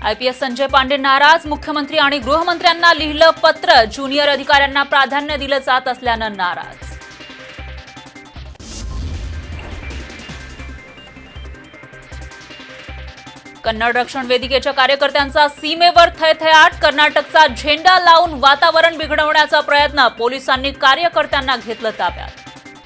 IPS Sanjay Pande नाराज, मुख्यमंत्री आणि गृहमंत्र्यांना लिहिलं पत्र, ज्युनियर अधिकाऱ्यांना प्राधान्य दिलं जात असल्यानं नाराज. कन्नड रक्षण वेदिकेच्या कार्यकर्त्यांचा सीमेवर थैथयाट, कर्नाटकचा झेंडा लावून वातावरण बिघडवण्याचा प्रयत्न, पोलिसांनी कार्यकर्त्यांना घेतलं ताब्यात.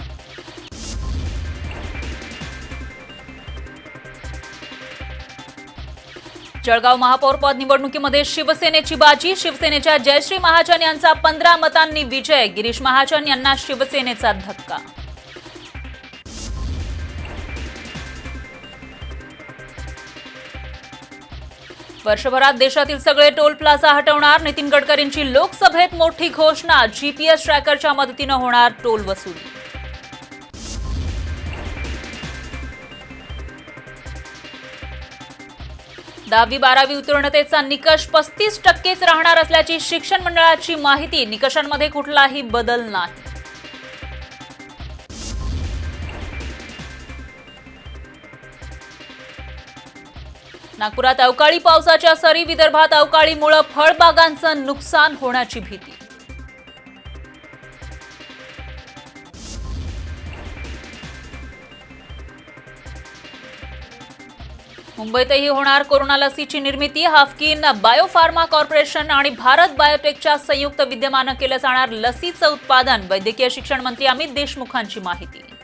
जळगाव महापौरपद निवडणुकीमध्ये शिवसेनेची बाजी, शिवसेनेच्या जयश्री महाजन यांचा 15 मतांनी विजय, गिरीश महाजन यांना शिवसेनेचा धक्का. वर्षभरात देशातील सगळे टोल प्लाझा हटवणार, नितीन गडकरींची लोकसभेत मोठी घोषणा, जीपीएस ट्रॅकरच्या मदतीने होणार टोल वसुली. दहावी 12वी उत्तीर्णतेचा निकष 35% राहणार असल्याची शिक्षण मंडळाची माहिती, निकषांमध्ये कुठलाही बदल नाही. नागपुरात अवकाळी पावसाच्या सरी, विदर्भात अवकाळीमुळे फळबागांचं नुकसान होण्याची भीती. मुंबईतही होणार कोरोना लसीची निर्मिती, हाफकिन बायोफार्मा कॉर्पोरेशन आणि भारत बायोटेकच्या संयुक्त विद्यमानं केलं जाणार लसीचं उत्पादन, वैद्यकीय शिक्षण मंत्री अमित देशमुखांची माहिती.